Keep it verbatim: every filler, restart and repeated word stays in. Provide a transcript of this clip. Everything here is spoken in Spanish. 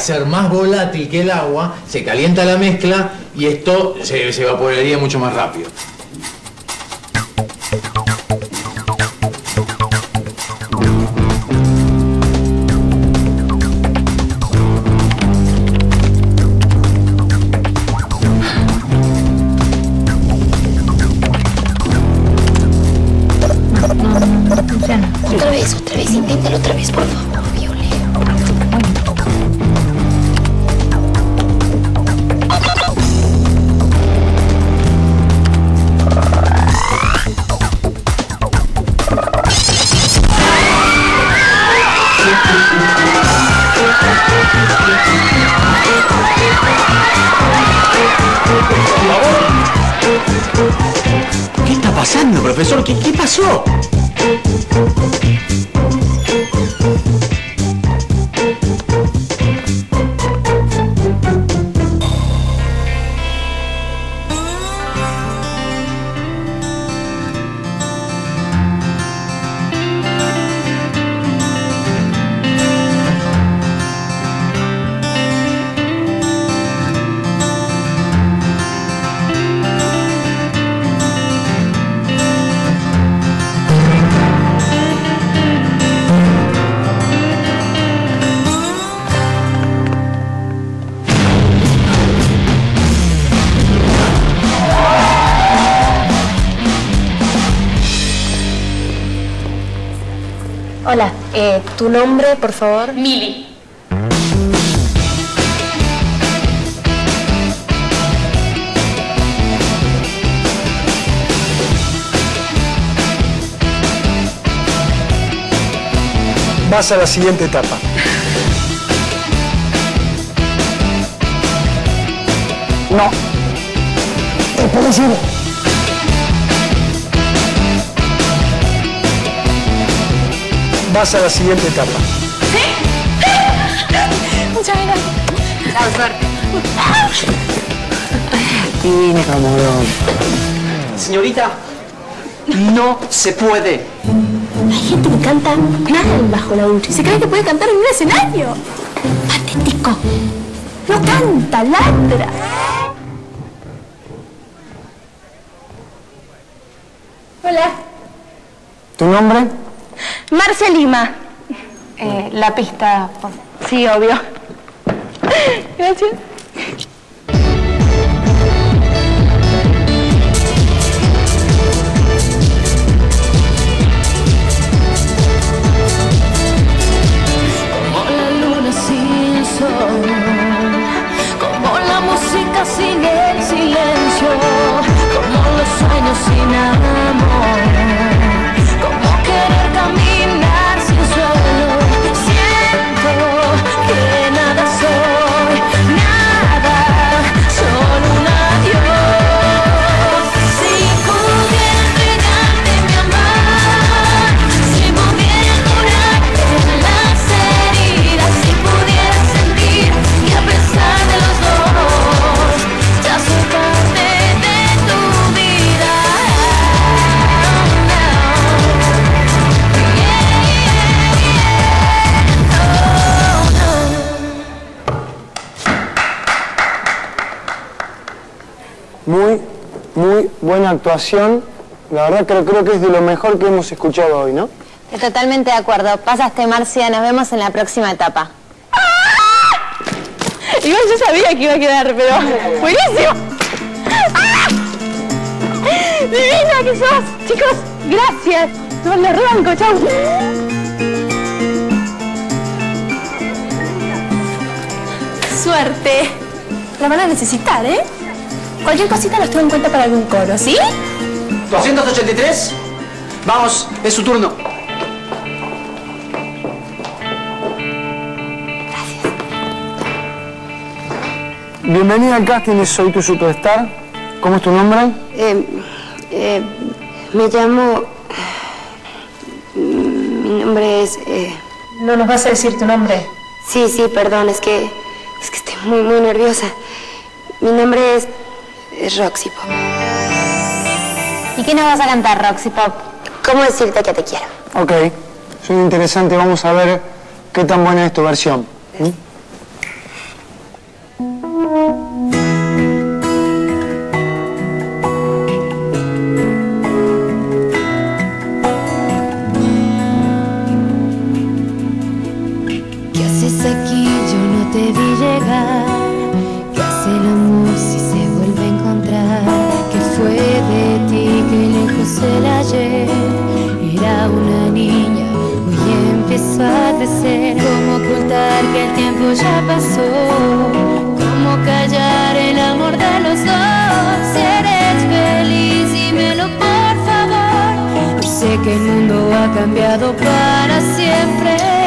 ser más volátil que el agua, se calienta la mezcla y esto se, se evaporaría mucho más rápido. Otra vez, otra vez, inténtalo otra vez, por favor, Viole. ¿Qué está pasando, profesor? ¿Qué, qué pasó? Hola, eh, ¿tu nombre, por favor? Mili. Vas a la siguiente etapa. No. Te puedes ir. Vas a la siguiente etapa. ¿Sí? Muchas gracias. Chao, suerte. Tiene camarón. Señorita, no se puede. Hay gente que canta mal bajo la ducha y se cree que puede cantar en un escenario. Patético. No canta, ladra. Hola. ¿Tu nombre? Marcia Lima. Eh, la pista, por... sí, obvio. Gracias. Como la luna sin sol, como la música sin el silencio, como los sueños sin amor, como querer caminar sin suelo. Siento que nada soy, nada, solo un adiós. Si pudiera entregarte mi amor, si pudiera curarte las heridas, si pudiera sentir que a pesar de los dos, ya soy parte de tu vida. Muy, muy buena actuación. La verdad que creo que es de lo mejor que hemos escuchado hoy, ¿no? Estoy totalmente de acuerdo. Pasaste, Marcia. Nos vemos en la próxima etapa. ¡Ah! Igual yo sabía que iba a quedar, pero... ¡buenísimo! ¡Ah! ¡Divina que sos! Chicos, gracias. No les ronco, chau. Suerte. La van a necesitar, ¿eh? Cualquier cosita los tengo en cuenta para algún coro, ¿sí? doscientos ochenta y tres. Vamos, es su turno. Bienvenida al casting de Soy tu Superstar. ¿Cómo es tu nombre? Eh, eh, me llamo... Mi nombre es... Eh... ¿No nos vas a decir tu nombre? Sí, sí, perdón, es que... Es que estoy muy, muy nerviosa. Mi nombre es... es Roxy Pop. ¿Y qué nos vas a cantar, Roxy Pop? ¿Cómo decirte que te quiero? Ok. Suena interesante. Vamos a ver qué tan buena es tu versión. ¿Mm? era una niña, hoy empiezo a crecer. ¿Cómo ocultar que el tiempo ya pasó? ¿Cómo callar el amor de los dos? Si eres feliz, dímelo por favor. Y sé que el mundo ha cambiado para siempre.